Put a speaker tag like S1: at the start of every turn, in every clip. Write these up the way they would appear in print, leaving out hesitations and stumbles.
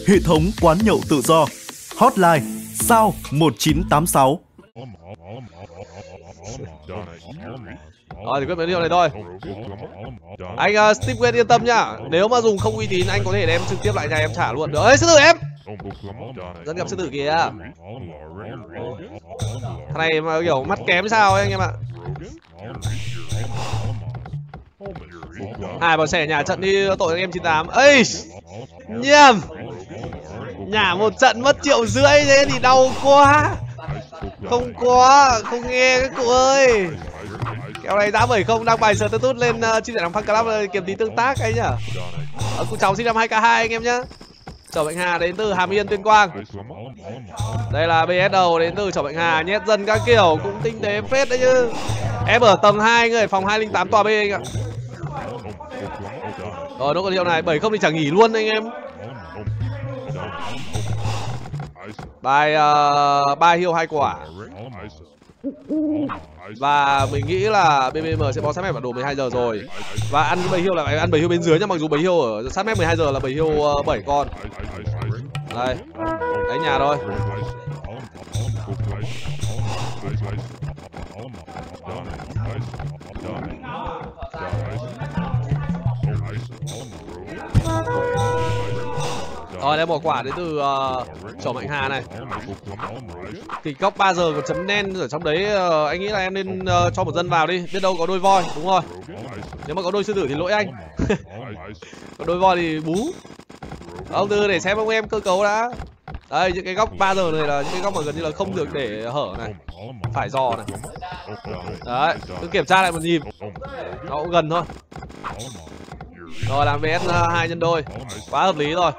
S1: hệ thống quán nhậu tự do. Hotline sao 1986.
S2: Rồi thì quyết định điều này thôi. Anh Steve Wade yên tâm nhá. Nếu mà dùng không uy tín anh có thể đem trực tiếp lại nhà em trả luôn. Được ấy, sư tử em. Dẫn gặp sư tử kìa. Thằng này mà kiểu mắt kém sao ấy anh em ạ. Hai bọn xẻ nhà trận đi tội anh em 98. Ây nhầm. Nhả một trận mất 1,5 triệu thế thì đau quá. Không có, không nghe các cụ ơi. Kèo này giá 70 đang bài sờ tút lên chia sẻ fan club kiếm tí tương tác anh nhá. Cụ cháu sinh năm 2K2 anh em nhá. Chở Mạnh Hà đến từ Hàm Yên Tuyên Quang. Đây là BS đầu đến từ Chở Mạnh Hà, nhét dần các kiểu cũng tinh tế phết đấy chứ. Em ở tầng 2 người, phòng 208 tòa B anh ạ. Rồi nó còn hiệu này 70 thì chẳng nghỉ luôn anh em. Bài ba hiêu 2 quả. Và mình nghĩ là BBM sẽ bó sát mép bản đồ 12 giờ rồi. Và ăn bầy hiêu là phải ăn bầy hiêu bên dưới nhá, mặc dù bầy hiêu ở sát mép 12 giờ là bầy hiêu 7 con. Đây. Đánh nhà thôi. Rồi đây một quả đến từ Chở Mạnh Hà này. Kịch góc 3 giờ còn chấm đen ở trong đấy, anh nghĩ là em nên cho một dân vào đi, biết đâu có đôi voi. Đúng rồi, nếu mà có đôi sư tử thì lỗi anh. Có đôi voi thì bú. Ông Tư để xem ông em cơ cấu đã. Đây những cái góc 3 giờ này là những cái góc mà gần như là không được để hở này, phải giò này. Đấy, cứ kiểm tra lại một nhịp, nó cũng gần thôi. Rồi làm VS 2 nhân đôi, quá hợp lý rồi.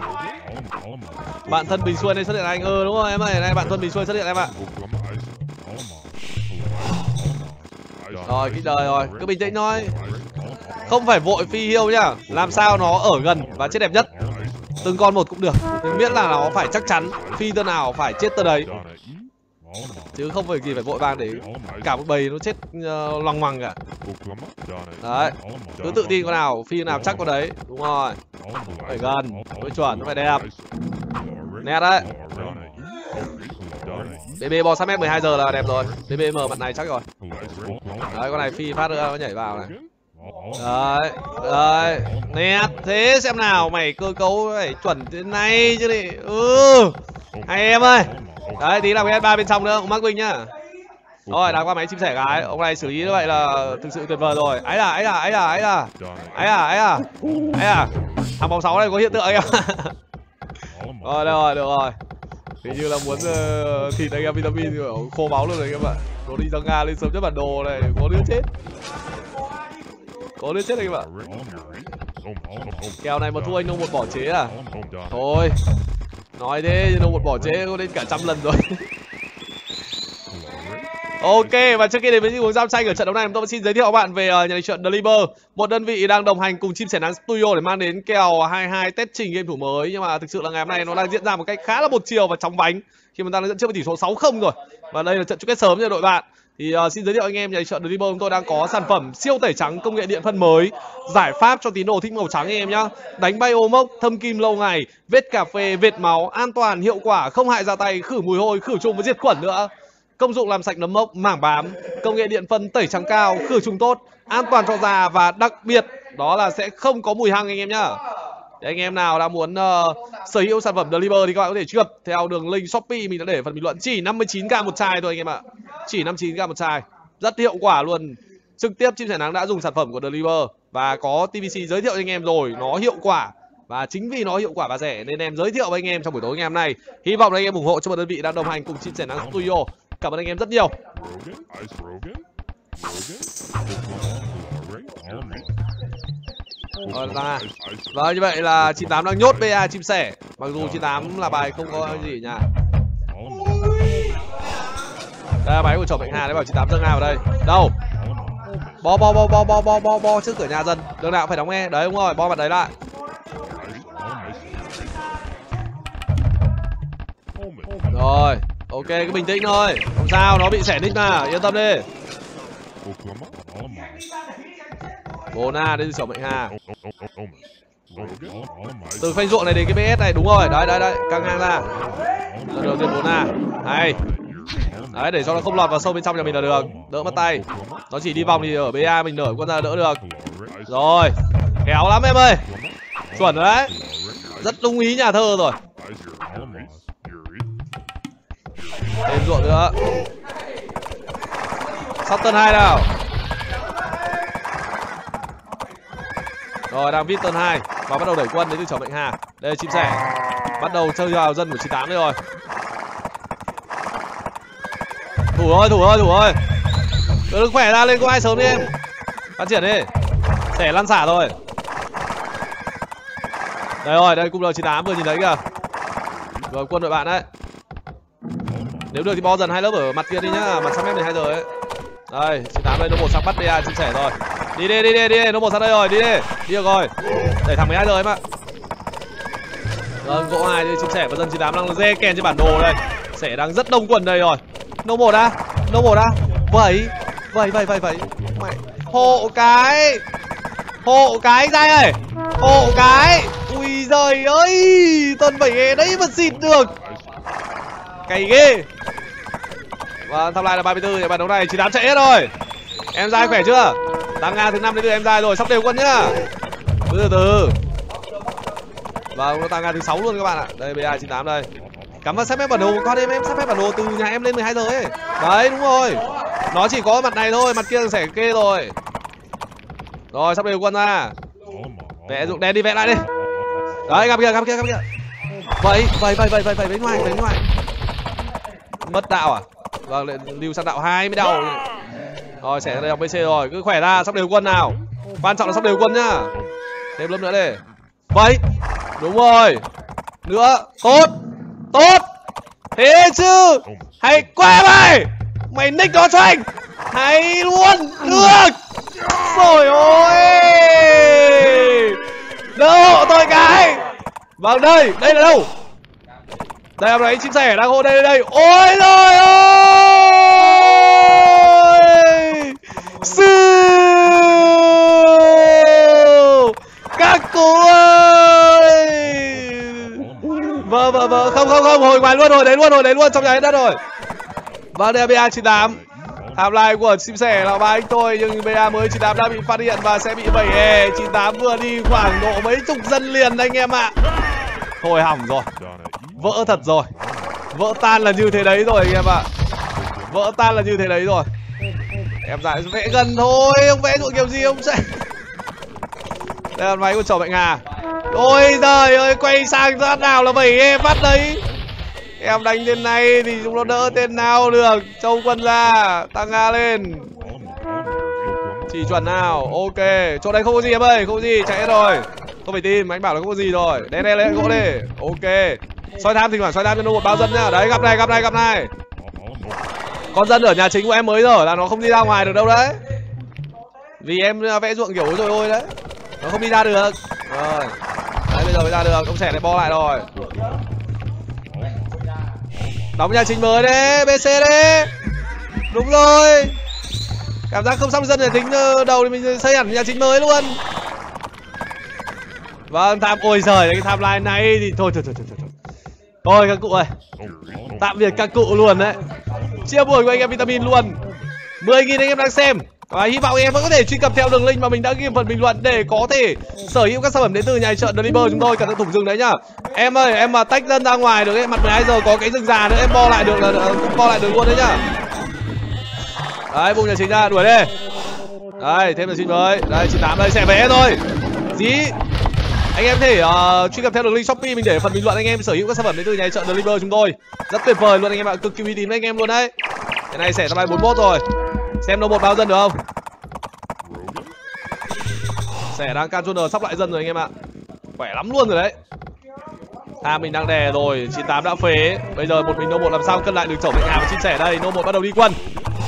S2: Bạn thân Bình Xuân đây xuất hiện anh. Đúng rồi em ơi, này bạn thân Bình Xuân xuất hiện em ạ. Rồi kích đời rồi, cứ bình tĩnh thôi. Không phải vội phi hiêu nhá, làm sao nó ở gần và chết đẹp nhất. Từng con một cũng được, miễn là nó phải chắc chắn, phi tơ nào phải chết tơ đấy. Chứ không phải gì phải vội vàng để cả một bầy nó chết loằng ngoằng cả. Đấy, cứ tự tin con nào, phi nào chắc con đấy. Đúng rồi, phải gần, phải chuẩn, nó phải đẹp. Nét đấy. BB bò sát mép 12 giờ là đẹp rồi. BB mở mặt này chắc rồi. Đấy, con này phi phát nữa nó nhảy vào này. Đấy, đấy, nét. Thế xem nào, mày cơ cấu phải chuẩn thế này chứ đi. Hay em ơi. Đấy, tí là BS3 bên trong nữa, ông Mark Vinh nhá. Rồi, đã qua máy chim sẻ gái. Ông này xử lý như vậy là thực sự tuyệt vời rồi. Ấy à. Thằng bóng 6 này có hiện tượng anh em. Rồi, được rồi. Hình như là muốn thịt anh em vitamin kiểu khô máu luôn rồi anh em ạ. Nó đi ra Nga lên sớm nhất bản đồ này, có đứa chết. Có đứa chết anh em ạ. Kèo này mà thua anh Nông một bỏ chế à? Thôi, nói thế Nông một bỏ chế có đến cả 100 lần rồi. Ok, và trước khi đến với những uống giao tranh ở trận đấu này, tôi xin giới thiệu các bạn về nhà đánh trận Deliver, một đơn vị đang đồng hành cùng Chim Sẻ Nắng Studio để mang đến kèo 22 test trình game thủ mới. Nhưng mà thực sự là ngày hôm nay nó đang diễn ra một cách khá là một chiều và chóng vánh khi mà ta đang dẫn trước với tỷ số 6-0 rồi. Và đây là trận chung kết sớm cho đội bạn. Thì xin giới thiệu anh em nhà đánh trận Deliver chúng tôi đang có sản phẩm siêu tẩy trắng công nghệ điện phân mới, giải pháp cho tín đồ thích màu trắng anh em nhá. Đánh bay ô mốc, thâm kim lâu ngày, vết cà phê, vệt máu, an toàn, hiệu quả, không hại da tay, khử mùi hôi, khử trùng và diệt khuẩn nữa. Công dụng làm sạch nấm mốc, mảng bám, công nghệ điện phân tẩy trắng cao, khử trùng tốt, an toàn cho da và đặc biệt đó là sẽ không có mùi hăng anh em nhá. Để anh em nào đang muốn sở hữu sản phẩm Deliver thì các bạn có thể truy cập theo đường link Shopee mình đã để phần bình luận. Chỉ 59k một chai thôi anh em ạ. Chỉ 59k một chai. Rất hiệu quả luôn. Trực tiếp Chim Sẻ Nắng đã dùng sản phẩm của Deliver và có TVC giới thiệu cho anh em rồi, nó hiệu quả. Và chính vì nó hiệu quả và rẻ nên em giới thiệu với anh em trong buổi tối ngày hôm nay. Hy vọng là anh em ủng hộ cho một đơn vị đang đồng hành cùng Chim Sẻ Nắng Studio. Cảm ơn anh em rất nhiều. Vâng, như vậy là 98 đang nhốt BA Chim Sẻ. Mặc dù 98 là bài không có gì ở nhà. Đây là máy của chồng Mạnh Hà đấy, bảo 98 dâng nào ở đây. Đâu? Bo trước cửa nhà dân. Đường nào phải đóng nghe. Đấy đúng rồi, bo mặt đấy lại. Rồi, ok, cứ bình tĩnh thôi. Không sao, nó bị xẻ nick mà, yên tâm đi. Bona đến chồng Mạnh Hà. Từ phanh ruộng này đến cái BS này, đúng rồi, đấy, căng ngang ra. Được, tiền 4A. Hay. Đấy, để cho nó không lọt vào sâu bên trong nhà mình là được. Đỡ mất tay. Nó chỉ đi vòng thì ở BA mình nở quân ra đỡ được. Rồi. Khéo lắm em ơi. Chuẩn rồi đấy. Rất đúng ý nhà thơ rồi. Thêm ruộng nữa. Sắp turn 2 nào. Rồi đang vít turn 2 và bắt đầu đẩy quân đến từ chở mệnh Hà. Đây chim sẻ. Bắt đầu chơi vào dân của 98 đây rồi. Thủ rồi. Đừng khỏe ra, lên có ai sớm đi em. Phát triển đi. Sẻ lăn xả rồi. Đây rồi, đây cung L98 vừa nhìn thấy kìa. Rồi quân đội bạn đấy. Nếu được thì bo dần hai lớp ở mặt kia đi nhá, mặt sang mép này 2 giờ ấy. Đây, 98 đây, nó một sang bắt BA chia sẻ rồi. Đi đi, nó một sang đây rồi, đi được rồi. Đẩy thẳng 12 giờ em ạ. Vâng, gỗ 2 đi chia sẻ và dân 98 đang dê kèn trên bản đồ đây. Sẻ đang rất đông quần đây rồi. Nô một á. Vậy. Mày hộ cái anh Giai ơi. Hộ cái. Ui giời ơi, tuần 7 đấy mà xịt được. Cày ghê. Và tham lại là 34, nhà bạn đấu này 98 chạy hết rồi. Em Giai khỏe chưa? Tăng Nga thứ 5 đến từ em Giai rồi, sắp đều quân nhá. Từ. Và nó tăng Nga thứ 6 luôn các bạn ạ. Đây BA 98 đây. Cắm vào sắp phép bản đồ con em sắp phép bản đồ từ nhà em lên 12 giờ ấy. Đấy đúng rồi. Nó chỉ có mặt này thôi, mặt kia sẽ kê rồi. Rồi sắp đều quân ra. Vẽ dụng đèn đi, vẽ lại đi. Đấy gặp kia. Vậy bên ngoài. Mất đạo à? Vâng, lại lưu sang đạo 2 mới đau. Rồi sẽ đây học BC rồi, cứ khỏe ra, sắp đều quân nào. Quan trọng là sắp đều quân nhá. Thêm lớp nữa đi. Vậy. Đúng rồi. Nữa, tốt. Thế chứ. Hay quá mày nick nó cho anh. Hay luôn. Được. Rồi ôi. Đỡ hộ tôi cái. Vâng đây là đâu? Đây em thấy chim sẻ đang hộ đây. Ôi rồi ôi. Các cụ ơi. Vâng, không, hồi ngoài luôn rồi, đấy luôn, trong nhà hết đất rồi. Vâng, đây là BA 98. Timeline của chim sẻ là ba anh tôi, nhưng BA mới 98 đã bị phát hiện và sẽ bị 7E. 98 vừa đi khoảng độ mấy chục dân liền anh em ạ. Thôi hỏng rồi. Vỡ thật rồi. Vỡ tan là như thế đấy rồi anh em ạ. Em giải vẽ gần thôi, ông vẽ dụng kiểu gì ông sẽ. Đây là máy của chồng Mạnh Hà. Ôi giời ơi, quay sang ra nào là 7E phát đấy. Em đánh tên này thì chúng nó đỡ tên nào được. Châu quân ra, tăng Nga lên. Chỉ chuẩn nào, ok. Chỗ đây không có gì em ơi, không có gì, chạy hết rồi. Không phải tìm, anh bảo là không có gì rồi. Đen lấy gỗ đi, ok. Soi tham thỉnh thoảng soi tham cho nó một bao dân nhá. Đấy, gặp này. Con dân ở nhà chính của em mới rồi là nó không đi ra ngoài được đâu đấy. Vì em vẽ ruộng kiểu rồi ôi đấy. Nó không đi ra được. Rồi. Đấy, bây giờ mới ra được, ông sẻ này bo lại rồi. Đóng nhà chính mới đấy, BC đấy. Đúng rồi. Cảm giác không xong dân để tính đầu thì mình xây hẳn nhà chính mới luôn. Vâng, ôi giời, cái timeline này thì thôi. Thôi các cụ ơi. Tạm biệt các cụ luôn đấy. Chia buồn của anh em Vitamin luôn. 10.000 anh em đang xem. Và hy vọng em vẫn có thể truy cập theo đường link mà mình đã ghi phần bình luận để có thể sở hữu các sản phẩm đến từ nhà chợ Deliver chúng tôi. Cẩn thận thủng rừng đấy nhá. Em ơi, em mà tách dân ra ngoài được ấy, mặt 12 giờ có cái rừng già nữa em bo lại được là bo lại được luôn đấy nhá. Đấy, bung nhà chính ra, đuổi đi. Đây, thêm nhà chính mới. Đây, 98 đây, sẽ vẽ thôi. Gì? Anh em thể truy cập theo đường link Shopee mình để phần bình luận anh em sở hữu các sản phẩm đến từ nhà chợ Deliver chúng tôi. Rất tuyệt vời luôn anh em ạ, cực kỳ uy tín với anh em luôn đấy. Cái này sẽ tầm 41 rồi. Xem nó một bao dân được không? Sẻ đang controller sắp lại dân rồi anh em ạ. Khỏe lắm luôn rồi đấy. Tham mình đang đè rồi, 98 đã phế. Bây giờ một mình No 1 làm sao cân lại được chổng Mạnh Hà và chia sẻ đây. No 1 bắt đầu đi quân.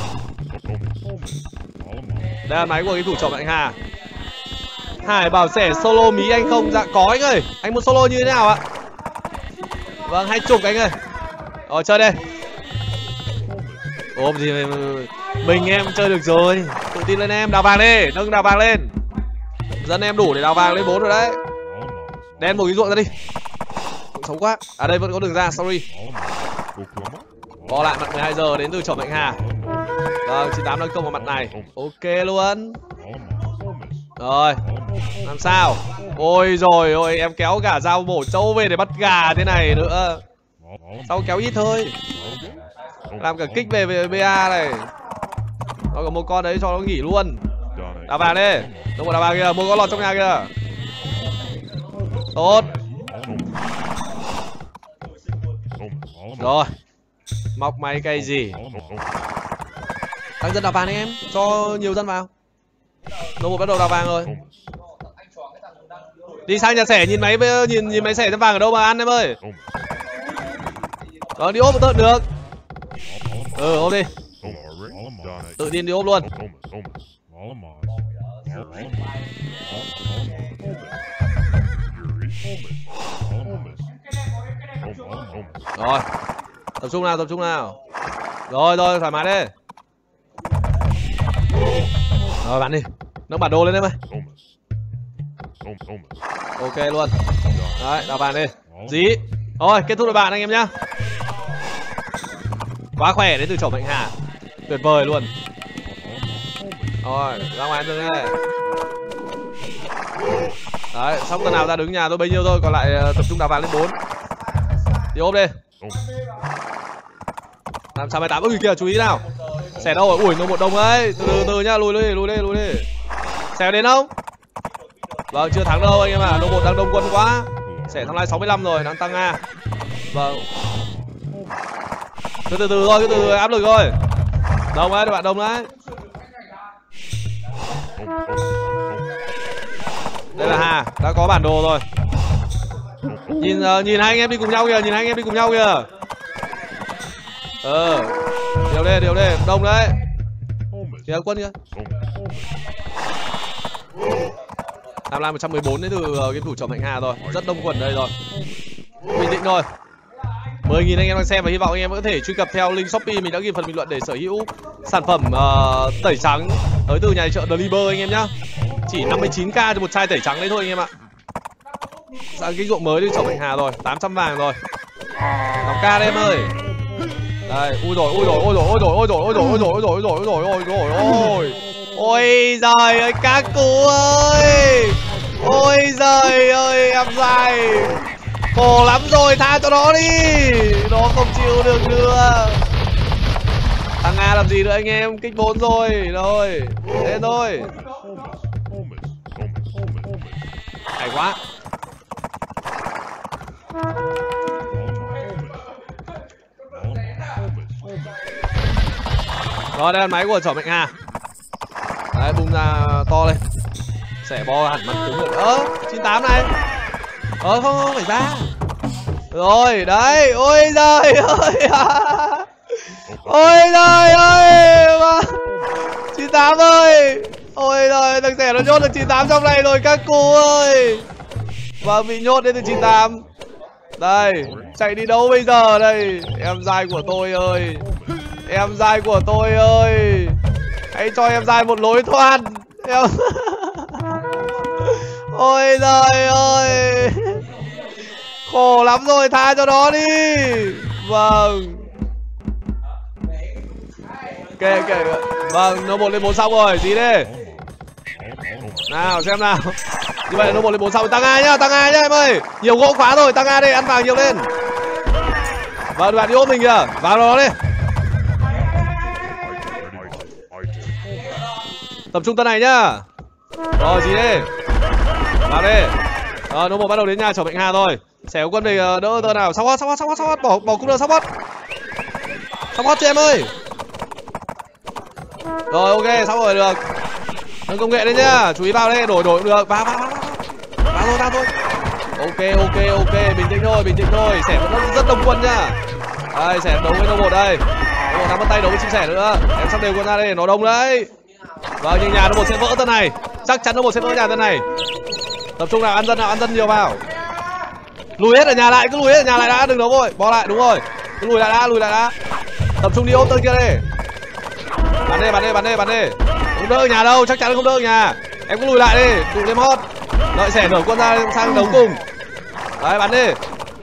S2: Đây là máy của cái thủ chổng Mạnh Hà. Hải bảo sẻ solo mí anh không? Dạ có anh ơi. Anh muốn solo như thế nào ạ? Vâng, 20 anh ơi. Rồi chơi đây. Ôm gì mình em chơi được rồi. Tự tin lên em, đào vàng đi, nâng đào vàng lên. Dân em đủ để đào vàng lên 4 rồi đấy. Đen một cái ruộng ra đi. Xấu quá. À đây vẫn có đường ra, sorry. Bỏ lại mặt 12 giờ đến từ Chồng Mạnh Hà. Vâng, 98 đang công vào mặt này. Ok luôn. Rồi, làm sao? Ôi rồi ôi, em kéo cả dao bổ trâu về để bắt gà thế này nữa. Sao kéo ít thôi. Làm cả kích về BA này. Nó có một con đấy cho nó nghỉ luôn. Đào vàng đi. Đúng một đào vàng kìa, một con lọt trong nhà kìa. Tốt. Rồi. Móc máy cây gì? Tăng dân đào vàng đi em, cho nhiều dân vào. Nó một bắt đầu đào vàng rồi. Đi sang nhà xẻ nhìn máy xẻ dân vàng ở đâu mà ăn em ơi. Rồi đi ốp một tợn được. Ốp đi. Tự tin đi ốp luôn. Rồi. Tập trung nào. Rồi thoải mái đi. Rồi bạn đi. Nâng bản đồ lên em ơi. Ok luôn. Đấy, đào vàng đi. Dí. Rồi, kết thúc đội bạn anh em nhá. Quá khỏe đến từ Chồng Mạnh Hà. Tuyệt vời luôn. Rồi, ra ngoài ăn đây. Đấy, xong tần nào ra đứng nhà tôi bấy nhiêu thôi, còn lại tập trung đào vàng lên 4. Đi ốp đi. Làm sao 28 ui kìa, chú ý nào. Xẻ đâu rồi? Ui, nó một đồng ấy. Từ nhá, lùi đi. Xẻ đến không? Vâng, chưa thắng đâu anh em ạ. Nó một đang đông quân quá. Xẻ thằng này 65 rồi, đang tăng A. Vâng. Từ từ thôi, từ từ áp lực thôi. Đông đấy, bạn đông đấy. Đây là Hà, đã có bản đồ rồi. Nhìn hai anh em đi cùng nhau kìa, Điều đi, đông đấy. Kìa quân kìa. Làm 114 đến từ game thủ Chồng Mạnh Hà rồi, rất đông quần đây rồi. Bình tĩnh thôi. 10.000 anh em đang xem và hy vọng anh em có thể truy cập theo link Shopee mình đã ghi phần bình luận để sở hữu sản phẩm tẩy trắng tới từ nhà chợ Deliver anh em nhá. Chỉ 59k cho một chai tẩy trắng đấy thôi anh em ạ. Sang cái ruộng mới đi Chồng Mạnh Hà rồi, 800 vàng rồi. 5k đây em ơi. Đây, ui rồi. Ôi giời ơi các cụ ơi. Ôi giời ơi em dài. Khổ lắm rồi, tha cho nó đi. Nó không chịu được nữa. Thằng A làm gì nữa anh em, kích 4 rồi. Rồi, lên thôi. Hay quá. Rồi đây là máy của Chồng Mạnh Hà. Đấy, bung ra to lên. Xẻ bo hẳn mặt cứng rồi. 98 này. Không phải ra. Rồi, đấy. Ôi giời ơi. Ôi giời ơi. 98 ơi. Ôi giời, thằng xẻ nó nhốt được 98 trong này rồi các cô ơi. Và bị nhốt đến từ 98. Đây, chạy đi đâu bây giờ đây? Em dai của tôi ơi. Em dai của tôi ơi. Hãy cho em dai một lối thoát. Em... Ôi giời ơi. Khổ lắm rồi, tha cho nó đi. Vâng. Kệ. Vâng, nó 1 lên 4 xong rồi, gì đi. Nào xem nào. Như vậy là nó 1 lên 4 xong, tăng A nhá em ơi. Nhiều gỗ quá rồi, tăng A đi, ăn vàng nhiều lên. Vâng, bạn đi ốp mình kìa, vào đó đi. Tập trung tân này nhá. Rồi gì đi. Vào đi. Rồi, nó một bắt đầu đến nhà Chồng Mạnh Hà rồi. Xẻo quân về đỡ tơ nào. Support. Bỏ cung được support. Support cho em ơi. Rồi ok, xong rồi được. Nâng công nghệ lên nhá. Chú ý vào đây, đổi cũng được. Vào thôi. Ok, bình tĩnh thôi. Xẻ vẫn rất đông quân nhá. Đây, xẻ đấu với đâu một đây. Đâu một đang bắt tay đấu với chim sẻ nữa. Em sắp đều quân ra đây, nó đông đấy. Vâng, nhưng nhà nó một sẽ vỡ tân này. Chắc chắn nó một sẽ vỡ nhà tân này. Tập trung nào, ăn dân nhiều vào. Lùi hết ở nhà lại, cứ lùi hết ở nhà lại đã, đừng đấu vội. Bỏ lại, đúng rồi. Cứ lùi lại đã. Tập trung đi ốp tân kia đi. Bắn đi. Không đỡ ở nhà đâu, chắc chắn không đỡ ở nhà. Em cứ lùi lại đi, tụ thêm hot. Đợi xẻ nở quân ra sang đấu cùng. Đấy, bắn đi.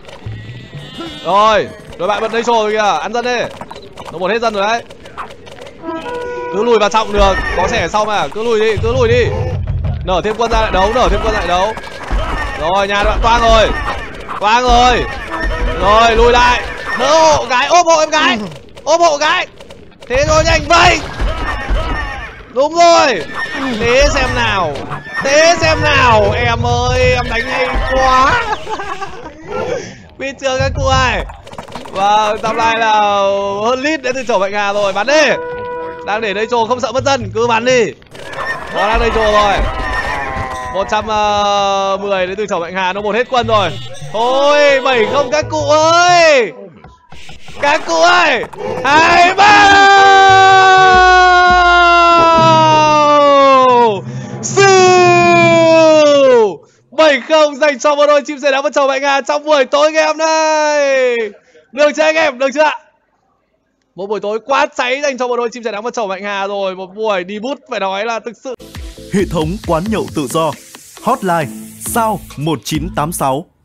S2: Rồi, đội bạn bật đây rồi kìa, ăn dân đi. Nó một hết dân rồi đấy. Cứ lùi vào trọng đường, có trẻ sau mà, cứ lùi đi. Nở thêm quân ra lại đấu, Rồi, nhà bạn toang rồi. Rồi, lùi lại. Đỡ hộ gái, ôm hộ em gái. Thế rồi nhanh vậy. Đúng rồi. Thế xem nào. Em ơi, em đánh hay quá. Huy chương các cô ơi. Và tầm này là hơn lít đến từ chầu Bạch Hà rồi. Bắn đi. Đang để đây trồ không sợ mất dân, cứ bắn đi. Nó đang đây trồ rồi. 110 đến từ chầu Bạch Hà, nó một hết quân rồi. Thôi 70 các cụ ơi. 2 bao. Siêu 70 dành cho bộ đôi chim sẻ nắng và chầu Bạch Hà trong buổi tối ngày hôm nay. Được chưa anh em, được chưa? Một buổi tối quá cháy dành cho bộ đôi chim sẻ nắng và chầu Bạch Hà rồi. Một buổi đi bút phải nói là thực sự.
S1: Hệ thống quán nhậu tự do. Hotline sao 1986.